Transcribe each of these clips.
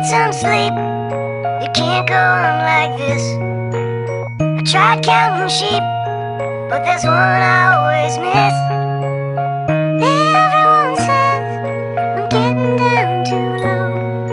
need some sleep. You can't go on like this. I tried counting sheep, but there's one I always miss. Everyone says I'm getting down too low.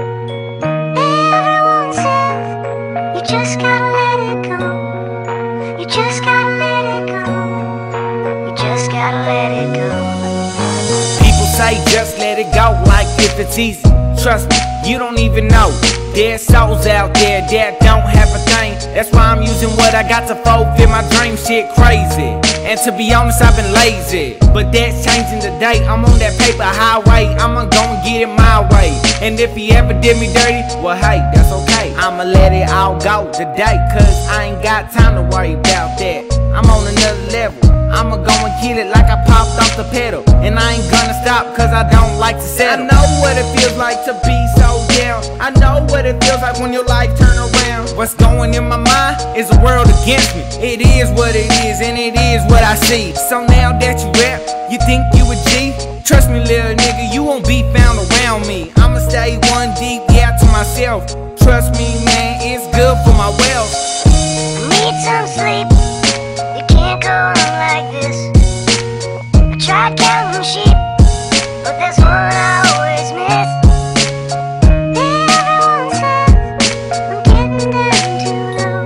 Everyone says you just gotta let it go. You just gotta let it go. You just gotta let it go. People say just let it go like if it's easy. Trust me, you don't even know. There's souls out there that don't have a thing. That's why I'm using what I got to fulfill my dream. Shit crazy. And to be honest, I've been lazy, but that's changing today. I'm on that paper highway, I'ma go and get it my way. And if he ever did me dirty, well hey, that's okay. I'ma let it all go today, cause I ain't got time to worry about that. I'm on another level, I'ma go and kill it like I popped off the pedal. And I ain't gonna stop cause I don't like to settle. I know what it feels like to be so down. I know what it feels like when your life turn around. What's going in my mind is a world against me. It is what it is and it is what I see. So now that you rap, you think you a G? Trust me little nigga, you won't be found around me. I'ma stay one deep, yeah, to myself. Trust me man, it's good for my wealth. Need some sleep. You can't go on like this. I tried counting sheep, but there's one I always miss. Everyone says I'm getting down too low.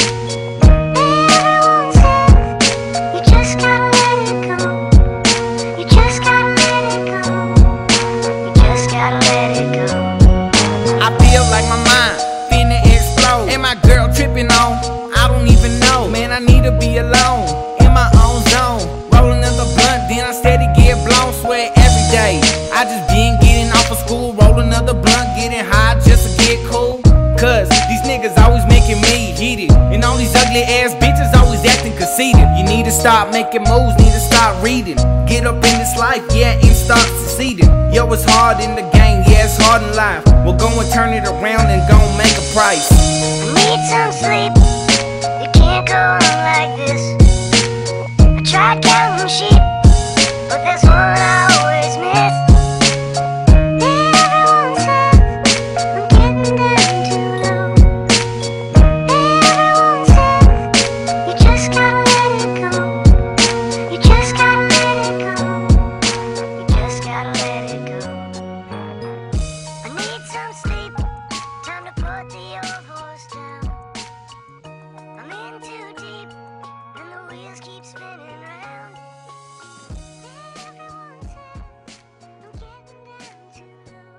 Everyone says you just gotta let it go. You just gotta let it go. You just gotta let it go. I feel like my mind finna explode. And my girl tripping on, I don't even know. Man, I need to be alone, in my own zone. Roll another blunt, then I steady get blown. Swear every day, I just been getting off of school. Roll another blunt, getting high just to get cool. Cause these niggas always making me heated, and all these ugly ass bitches always acting conceited. You need to stop making moves, need to stop reading. Get up in this life, yeah, and start succeeding. Yo, it's hard in the game, yeah, it's hard in life. We'll go and turn it around and go and make a price. Need some sleep. You can't go on like this. I tried counting sheep, but there's one I always miss. Everyone says I'm getting down too low. Everyone says you just gotta let it go. You just gotta let it go. You just gotta let it go. I need some sleep. Time to put the old horse down. I'm in too deep, and the wheels keep spinning round. Everyone says I'm getting down too low.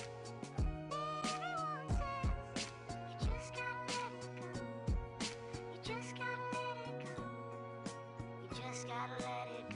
Everyone says you just gotta let it go. You just gotta let it go. You just gotta let it go.